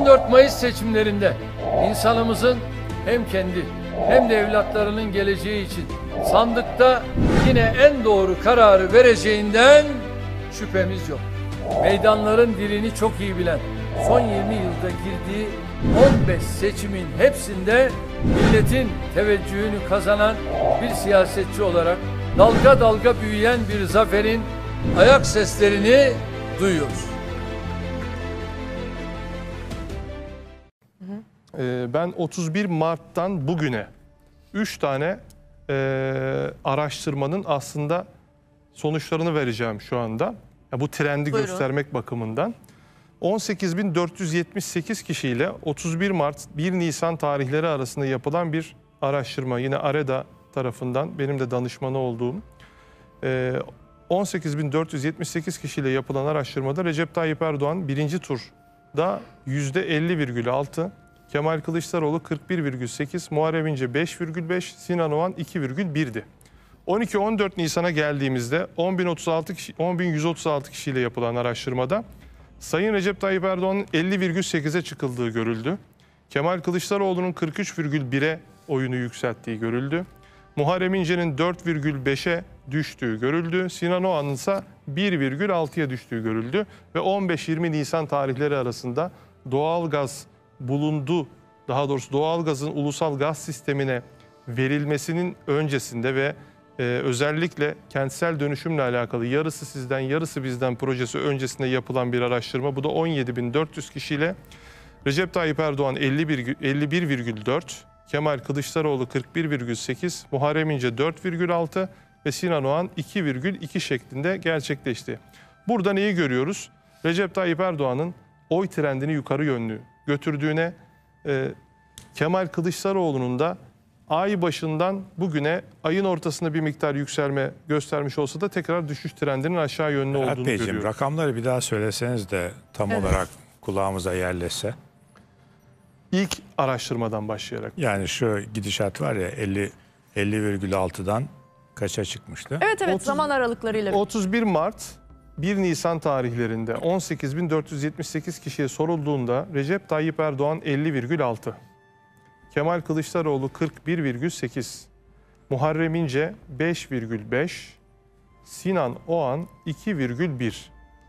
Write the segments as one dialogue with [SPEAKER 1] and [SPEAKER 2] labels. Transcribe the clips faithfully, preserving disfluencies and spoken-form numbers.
[SPEAKER 1] on dört Mayıs seçimlerinde insanımızın hem kendi hem de evlatlarının geleceği için sandıkta yine en doğru kararı vereceğinden şüphemiz yok. Meydanların dilini çok iyi bilen, son yirmi yılda girdiği on beş seçimin hepsinde milletin teveccühünü kazanan bir siyasetçi olarak dalga dalga büyüyen bir zaferin ayak seslerini duyuyoruz.
[SPEAKER 2] Ben otuz bir Mart'tan bugüne üç tane e, araştırmanın aslında sonuçlarını vereceğim şu anda. Ya bu trendi Buyurun. göstermek bakımından. on sekiz bin dört yüz yetmiş sekiz kişiyle otuz bir Mart bir Nisan tarihleri arasında yapılan bir araştırma. Yine AREDA tarafından benim de danışmanı olduğum. E, on sekiz bin dört yüz yetmiş sekiz kişiyle yapılan araştırmada Recep Tayyip Erdoğan birinci turda yüzde elli virgül altı, Kemal Kılıçdaroğlu kırk bir virgül sekiz, Muharrem İnce beş virgül beş, Sinan Oğan iki virgül bir'di. on iki on dört Nisan'a geldiğimizde on bin otuz altı kişi, on bin yüz otuz altı kişiyle yapılan araştırmada Sayın Recep Tayyip Erdoğan'ın elli virgül sekize çıkıldığı görüldü. Kemal Kılıçdaroğlu'nun kırk üç virgül bir'e oyunu yükselttiği görüldü. Muharrem İnce'nin dört virgül beş'e düştüğü görüldü. Sinan Oğan'ın ise bir virgül altı'ya düştüğü görüldü. Ve on beş yirmi Nisan tarihleri arasında doğalgaz bulundu, daha doğrusu doğalgazın ulusal gaz sistemine verilmesinin öncesinde ve e, özellikle kentsel dönüşümle alakalı yarısı sizden yarısı bizden projesi öncesinde yapılan bir araştırma. Bu da on yedi bin dört yüz kişiyle Recep Tayyip Erdoğan elli bir virgül dört, Kemal Kılıçdaroğlu kırk bir virgül sekiz, Muharrem İnce dört virgül altı ve Sinan Oğan iki virgül iki şeklinde gerçekleşti. Burada neyi görüyoruz? Recep Tayyip Erdoğan'ın oy trendini yukarı yönlü götürdüğüne, e, Kemal Kılıçdaroğlu'nun da ay başından bugüne ayın ortasında bir miktar yükselme göstermiş olsa da tekrar düşüş trendinin aşağı yönlü olduğunu
[SPEAKER 3] Beyciğim,
[SPEAKER 2] görüyoruz.
[SPEAKER 3] Rakamları bir daha söyleseniz de tam evet. olarak kulağımıza yerleşse.
[SPEAKER 2] İlk araştırmadan başlayarak.
[SPEAKER 3] Yani şu gidişat var ya elli virgül altı'dan kaça çıkmıştı?
[SPEAKER 4] Evet evet otuz, zaman aralıklarıyla.
[SPEAKER 2] otuz bir Mart bir Nisan tarihlerinde on sekiz bin dört yüz yetmiş sekiz kişiye sorulduğunda Recep Tayyip Erdoğan elli virgül altı, Kemal Kılıçdaroğlu kırk bir virgül sekiz, Muharrem İnce beş virgül beş, Sinan Oğan iki virgül bir.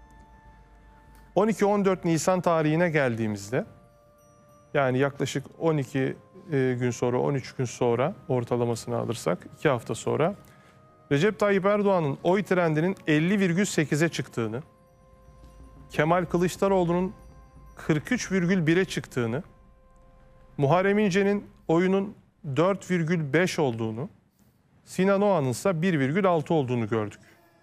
[SPEAKER 2] on iki on dört Nisan tarihine geldiğimizde, yani yaklaşık on iki gün sonra, on üç gün sonra ortalamasını alırsak iki hafta sonra Recep Tayyip Erdoğan'ın oy trendinin elli virgül sekize çıktığını, Kemal Kılıçdaroğlu'nun kırk üç virgül bir'e çıktığını, Muharrem İnce'nin oyunun dört virgül beş olduğunu, Sinan Oğan'ın ise bir virgül altı olduğunu gördük.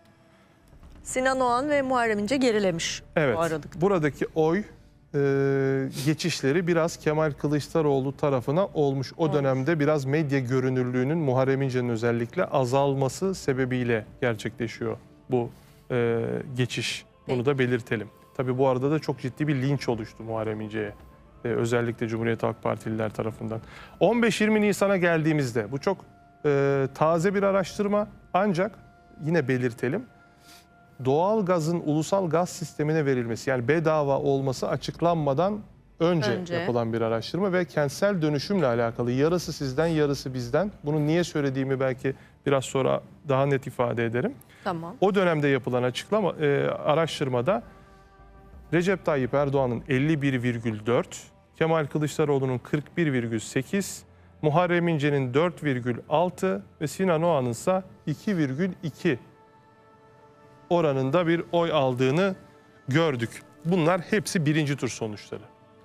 [SPEAKER 4] Sinan Oğan ve Muharrem İnce gerilemiş.
[SPEAKER 2] Evet,
[SPEAKER 4] bu aralıkta.
[SPEAKER 2] Buradaki oy e, geçişleri biraz Kemal Kılıçdaroğlu tarafına olmuş. O dönemde biraz medya görünürlüğünün Muharrem İnce'nin özellikle azalması sebebiyle gerçekleşiyor bu e, geçiş. Bunu da belirtelim. Tabii bu arada da çok ciddi bir linç oluştu Muharrem İnce'ye. Ee, özellikle Cumhuriyet Halk Partililer tarafından. on beş yirmi Nisan'a geldiğimizde bu çok e, taze bir araştırma, ancak yine belirtelim. Doğal gazın ulusal gaz sistemine verilmesi, yani bedava olması açıklanmadan önce, önce yapılan bir araştırma ve kentsel dönüşümle alakalı yarısı sizden yarısı bizden. Bunu niye söylediğimi belki biraz sonra daha net ifade ederim.
[SPEAKER 4] Tamam.
[SPEAKER 2] O dönemde yapılan açıklama e, araştırmada Recep Tayyip Erdoğan'ın elli bir virgül dört, Kemal Kılıçdaroğlu'nun kırk bir virgül sekiz, Muharrem İnce'nin dört virgül altı ve Sinan Oğan'ın ise iki virgül iki oranında bir oy aldığını gördük. Bunlar hepsi birinci tur sonuçları.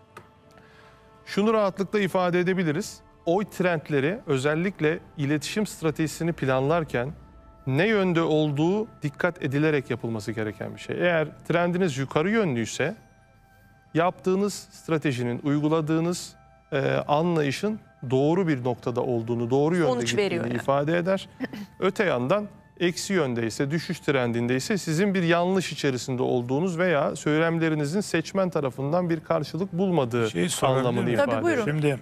[SPEAKER 2] Şunu rahatlıkla ifade edebiliriz. Oy trendleri özellikle iletişim stratejisini planlarken ne yönde olduğu dikkat edilerek yapılması gereken bir şey. Eğer trendiniz yukarı yönlüyse yaptığınız stratejinin, uyguladığınız e, anlayışın doğru bir noktada olduğunu, doğru yönde
[SPEAKER 4] Sonuç
[SPEAKER 2] gittiğini
[SPEAKER 4] yani.
[SPEAKER 2] ifade eder. Öte yandan eksi yöndeyse, düşüş trendindeyse sizin bir yanlış içerisinde olduğunuz veya söylemlerinizin seçmen tarafından bir karşılık bulmadığı
[SPEAKER 3] şey
[SPEAKER 2] anlamını ifade
[SPEAKER 4] Tabii,
[SPEAKER 2] eder.
[SPEAKER 3] Şimdi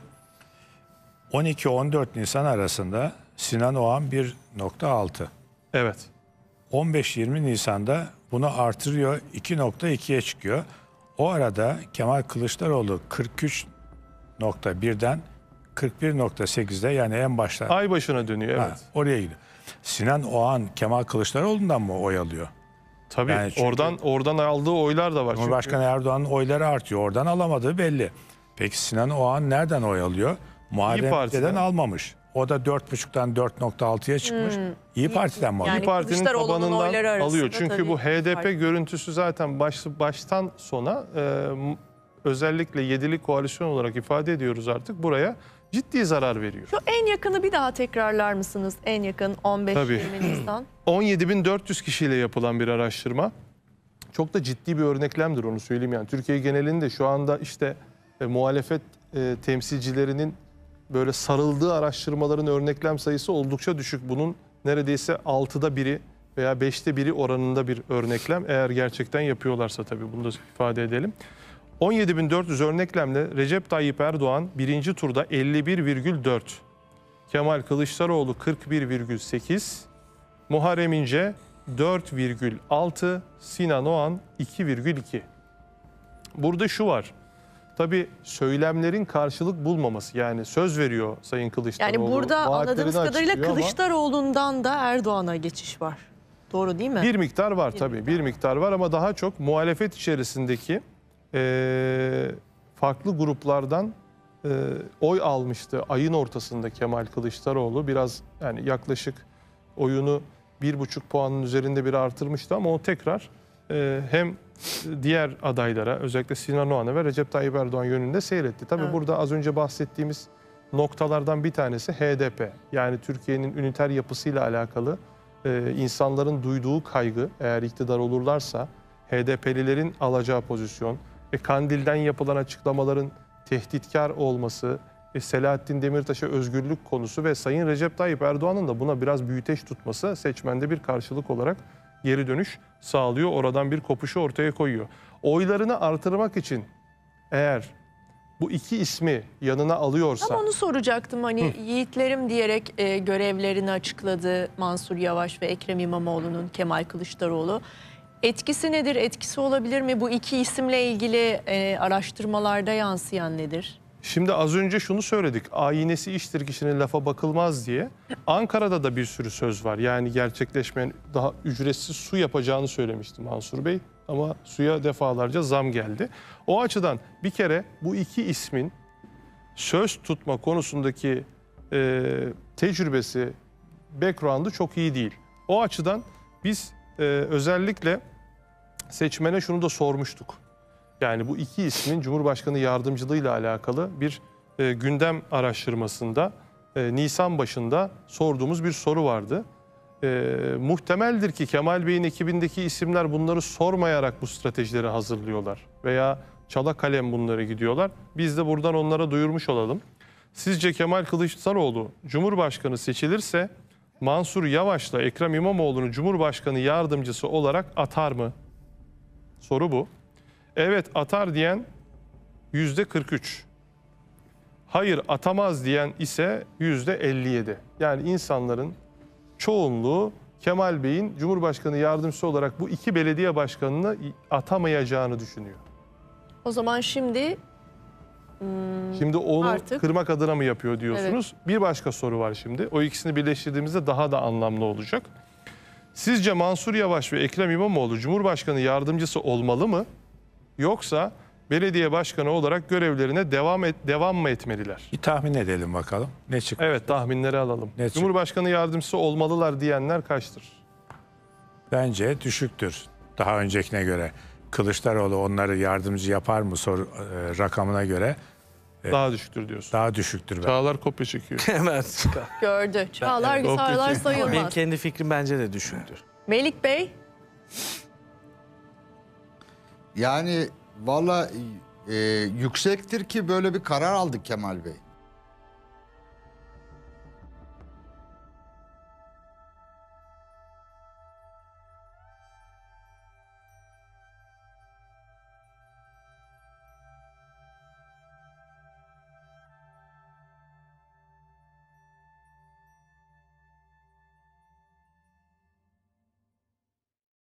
[SPEAKER 3] on iki on dört Nisan arasında Sinan Oğan bir nokta altı.
[SPEAKER 2] Evet.
[SPEAKER 3] on beş yirmi Nisan'da bunu artırıyor, iki nokta iki'ye çıkıyor. O arada Kemal Kılıçdaroğlu kırk üç nokta birden kırk bir nokta sekizde, yani en başta
[SPEAKER 2] Ay başına dönüyor, evet.
[SPEAKER 3] ha, oraya gidiyor. Sinan Oğan Kemal Kılıçdaroğlu'ndan mı oy alıyor?
[SPEAKER 2] Tabii
[SPEAKER 3] Yani çünkü-
[SPEAKER 2] oradan oradan aldığı oylar da var.
[SPEAKER 3] Cumhurbaşkanı Erdoğan'ın oyları artıyor. Oradan alamadığı belli. Peki Sinan Oğan nereden oy alıyor? Muharrem
[SPEAKER 2] Parti'den.
[SPEAKER 3] İnce'den almamış. O da dört buçuktan dört nokta altıya çıkmış. İyi Parti'den mi alıyor?
[SPEAKER 4] Yani
[SPEAKER 2] İYİ Parti'nin
[SPEAKER 4] Kılıçdaroğlu'nun
[SPEAKER 2] tabanından
[SPEAKER 4] oyları arasında
[SPEAKER 2] alıyor. Çünkü
[SPEAKER 4] tabii
[SPEAKER 2] bu H D P
[SPEAKER 4] fark.
[SPEAKER 2] görüntüsü zaten baş, baştan sona e, m- özellikle yedili koalisyon olarak ifade ediyoruz artık, buraya ciddi zarar veriyor.
[SPEAKER 4] Şu en yakını bir daha tekrarlar mısınız? En yakın on beş
[SPEAKER 2] Tabii.
[SPEAKER 4] yirmi Nisan.
[SPEAKER 2] on yedi bin dört yüz kişiyle yapılan bir araştırma. Çok da ciddi bir örneklemdir, onu söyleyeyim yani. Türkiye genelinde şu anda işte e, muhalefet e, temsilcilerinin böyle sarıldığı araştırmaların örneklem sayısı oldukça düşük. Bunun neredeyse altıda biri veya beşte biri oranında bir örneklem, eğer gerçekten yapıyorlarsa tabii, bunu da ifade edelim. on yedi bin dört yüz örneklemle Recep Tayyip Erdoğan birinci turda elli bir virgül dört, Kemal Kılıçdaroğlu kırk bir virgül sekiz, Muharrem İnce dört virgül altı, Sinan Oğan iki virgül iki. Burada şu var. Tabii söylemlerin karşılık bulmaması, yani söz veriyor Sayın Kılıçdaroğlu.
[SPEAKER 4] Yani burada
[SPEAKER 2] vaatlerini
[SPEAKER 4] anladığımız kadarıyla
[SPEAKER 2] açıklıyor ama
[SPEAKER 4] Kılıçdaroğlu'ndan da Erdoğan'a geçiş var. Doğru değil mi?
[SPEAKER 2] bir miktar var
[SPEAKER 4] Bir
[SPEAKER 2] tabii,
[SPEAKER 4] miktar.
[SPEAKER 2] bir miktar var ama daha çok muhalefet içerisindeki eee, farklı gruplardan eee, oy almıştı ayın ortasında Kemal Kılıçdaroğlu. Biraz, yani yaklaşık oyunu bir buçuk puanın üzerinde bir artırmıştı ama o tekrar eee, hem diğer adaylara, özellikle Sinan Oğan'a ve Recep Tayyip Erdoğan yönünde seyretti. Tabii
[SPEAKER 4] Evet.
[SPEAKER 2] burada az önce bahsettiğimiz noktalardan bir tanesi H D P. Yani Türkiye'nin üniter yapısıyla alakalı e, insanların duyduğu kaygı, eğer iktidar olurlarsa H D P'lilerin alacağı pozisyon ve Kandil'den yapılan açıklamaların tehditkar olması, e, Selahattin Demirtaş'a özgürlük konusu ve Sayın Recep Tayyip Erdoğan'ın da buna biraz büyüteç tutması seçmende bir karşılık olarak geri dönüş sağlıyor. Oradan bir kopuşu ortaya koyuyor. Oylarını artırmak için eğer bu iki ismi yanına alıyorsa...
[SPEAKER 4] Ama onu soracaktım, hani yiğitlerim diyerek e, görevlerini açıkladı Mansur Yavaş ve Ekrem İmamoğlu'nun, Kemal Kılıçdaroğlu. Etkisi nedir? Etkisi olabilir mi? Bu iki isimle ilgili e, araştırmalarda yansıyan nedir?
[SPEAKER 2] Şimdi az önce şunu söyledik. Ayinesi iştir kişinin, lafa bakılmaz diye. Ankara'da da bir sürü söz var. Yani gerçekleşmeyen, daha ücretsiz su yapacağını söylemişti Mansur Bey. Ama suya defalarca zam geldi. O açıdan bir kere bu iki ismin söz tutma konusundaki e, tecrübesi, background'ı çok iyi değil. O açıdan biz e, özellikle seçmene şunu da sormuştuk. Yani bu iki ismin Cumhurbaşkanı yardımcılığıyla alakalı bir e, gündem araştırmasında e, Nisan başında sorduğumuz bir soru vardı. E, muhtemeldir ki Kemal Bey'in ekibindeki isimler bunları sormayarak bu stratejileri hazırlıyorlar. Veya çala kalem bunları gidiyorlar. Biz de buradan onlara duyurmuş olalım. Sizce Kemal Kılıçdaroğlu Cumhurbaşkanı seçilirse Mansur Yavaş'la Ekrem İmamoğlu'nu Cumhurbaşkanı yardımcısı olarak atar mı? Soru bu. Evet atar diyen yüzde kırk üç. Hayır atamaz diyen ise yüzde elli yedi. Yani insanların çoğunluğu Kemal Bey'in Cumhurbaşkanı yardımcısı olarak bu iki belediye başkanını atamayacağını düşünüyor.
[SPEAKER 4] O zaman şimdi
[SPEAKER 2] Şimdi onu
[SPEAKER 4] Artık-
[SPEAKER 2] kırmak adına mı yapıyor diyorsunuz? Bir başka soru var şimdi. O ikisini birleştirdiğimizde daha da anlamlı olacak. Sizce Mansur Yavaş ve Ekrem İmamoğlu Cumhurbaşkanı yardımcısı olmalı mı? Yoksa belediye başkanı olarak görevlerine devam et, devam mı etmeliler?
[SPEAKER 3] Bir tahmin edelim bakalım. Ne çıktı?
[SPEAKER 2] Evet, tahminleri alalım.
[SPEAKER 3] Ne çıktı?
[SPEAKER 2] Cumhurbaşkanı yardımcısı olmalılar diyenler kaçtır?
[SPEAKER 3] Bence düşüktür daha öncekine göre. Kılıçdaroğlu onları yardımcı yapar mı soru e, rakamına göre
[SPEAKER 2] Daha düşüktür diyorsun.
[SPEAKER 3] daha düşüktür. Ben.
[SPEAKER 2] Çağlar kopya çekiyor.
[SPEAKER 5] Hemen.
[SPEAKER 4] gördü. Çağlar
[SPEAKER 2] Evet.
[SPEAKER 4] Gisarlar
[SPEAKER 2] Peki.
[SPEAKER 5] Benim
[SPEAKER 4] sayılmaz.
[SPEAKER 5] kendi fikrim bence de düşüktür.
[SPEAKER 4] Melik Bey,
[SPEAKER 6] Yani valla e, yüksektir ki böyle bir karar aldık Kemal Bey.